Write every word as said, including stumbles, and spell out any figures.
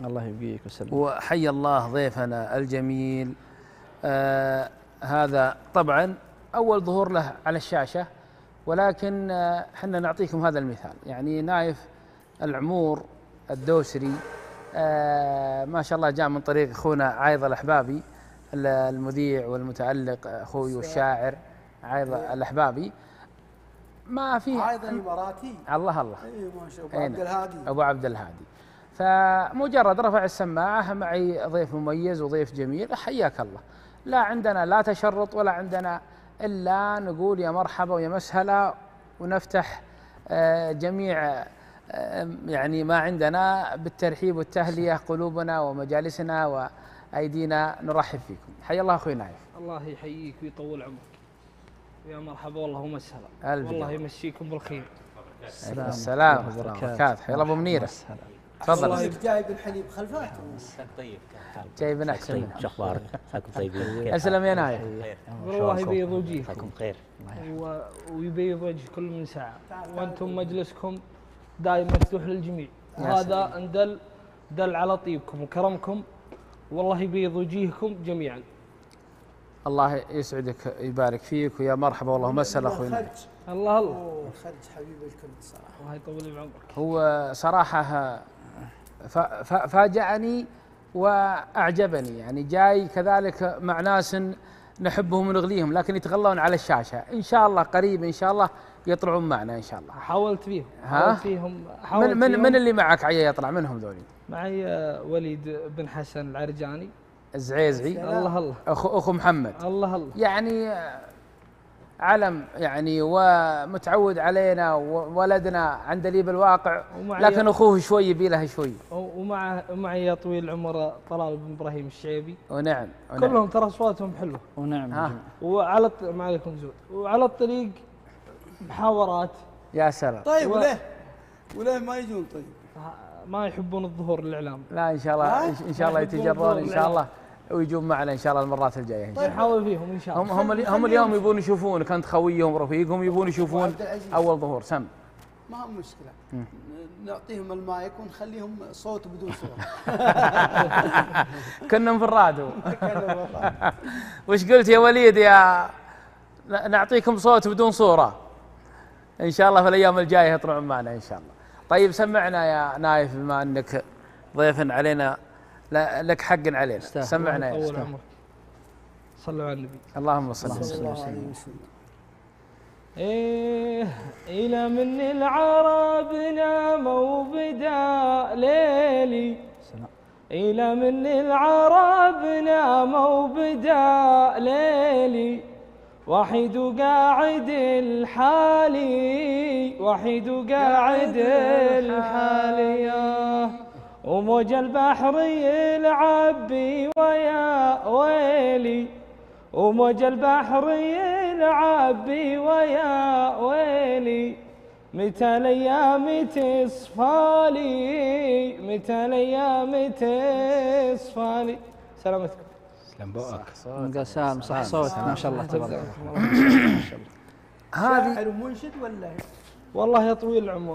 الله يبقيك وسلم. وحي الله ضيفنا الجميل. آه هذا طبعا أول ظهور له على الشاشة، ولكن احنا آه نعطيكم هذا المثال. يعني نايف العمور الدوسري آه ما شاء الله جاء من طريق أخونا عايض الأحبابي المذيع والمتألق، أخوي والشاعر عايض الأحبابي. ما في عايض الإماراتي. الله الله. اي ما شاء الله. أبو عبد الهادي. أبو عبد الهادي. فمجرد رفع السماعة معي ضيف مميز وضيف جميل، حياك الله. لا عندنا لا تشرط ولا عندنا إلا نقول يا مرحبا ويا مسهلا، ونفتح جميع يعني ما عندنا بالترحيب والتهلية، قلوبنا ومجالسنا وأيدينا نرحب فيكم. حيا الله أخوي نايف. الله يحييك ويطول عمرك. يا مرحبا والله ومسهلا. والله يمسيكم بالخير. السلام السلام ورحمة الله وبركاته. حيا الله أبو منيرة. تفضل. والله جايب الحليب خلفات. طيب جايب أحسن. شو أخبارك؟ مساكم طيبين. أسلم يا نايف. والله يبيض وجهكم. مساكم خير. ويبيض وجه كل من ساعة، وأنتم مجلسكم دائما مفتوح للجميع. وهذا ندل دل على طيبكم وكرمكم، والله يبيض وجيهكم جميعا. الله يسعدك يبارك فيك، ويا مرحبا والله مسهلا اخوي. الله الله. خرج حبيب الكل صراحه. الله يطول بعمرك. هو صراحه فاجأني واعجبني، يعني جاي كذلك مع ناس نحبهم ونغليهم، لكن يتغلون على الشاشه. ان شاء الله قريب ان شاء الله يطلعون معنا ان شاء الله. حاولت فيهم. حاولت فيهم. حاولت من من, من اللي معك عيا يطلع منهم ذولي؟ معي وليد بن حسن العرجاني الزعيزعي. الله الله. اخو اخو محمد. الله الله. يعني علم يعني ومتعود علينا وولدنا عندليب الواقع، لكن اخوه شوي يبي له شوي. ومع معي يا طويل العمر طلال بن ابراهيم الشعيبي. ونعم, ونعم. كلهم ترى اصواتهم حلوه. ونعم. وعلى الط... ما عليكم زود. وعلى الطريق محاورات. يا سلام. طيب و... وليه وليه ما يجون؟ طيب ما يحبون الظهور الاعلام. لا ان شاء الله ان شاء الله يتجرون ان شاء الله ويجون معنا ان شاء الله المرات الجايه. طيب نحاول فيهم ان شاء الله. هم هم, هم اليوم يبون يشوفونك انت خويهم ورفيقهم، يبون يشوفون اول ظهور. سم ما هو مشكله. م. نعطيهم المايك ونخليهم صوت بدون صوره. كنا في الراديو. وش قلت يا وليد؟ يا نعطيكم صوت بدون صوره ان شاء الله في الايام الجايه يطلعون معنا ان شاء الله. طيب سمعنا يا نايف، بما انك ضيف علينا لك حق علينا، سمعنا يا استاذ. صلوا على النبي. اللهم صل وسلم. إيه إلى من العرب ناموا بدا ليلي، إلى من العرب ناموا بدا ليلي، وحيد وقاعد الحالي، وحيد وقاعد الحالي، وموج البحر يلعب بي ويا ويلي، وموج البحر يلعب بي ويا ويلي، متى الايام تصفالي، متى الايام تصفالي. سلامتكم. سلام بوك. انقسام صح صوت ما شاء الله تبارك الله. هذه شاعر ومنشد ولا؟ والله يا طويل العمر